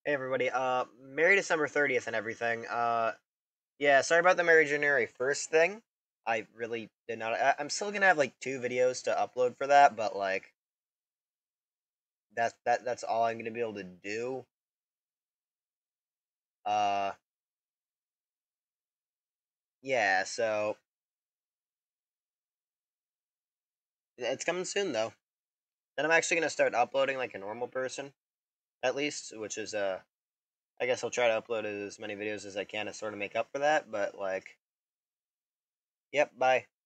Hey everybody, Merry December 30th and everything. Yeah, sorry about the Merry January 1st thing. I really did not. I'm still gonna have like two videos to upload for that, but like that's all I'm gonna be able to do. Uh, yeah, so it's coming soon though. Then I'm actually gonna start uploading like a normal person, at least, which is I guess I'll try to upload as many videos as I can to sort of make up for that. But like, yep, bye.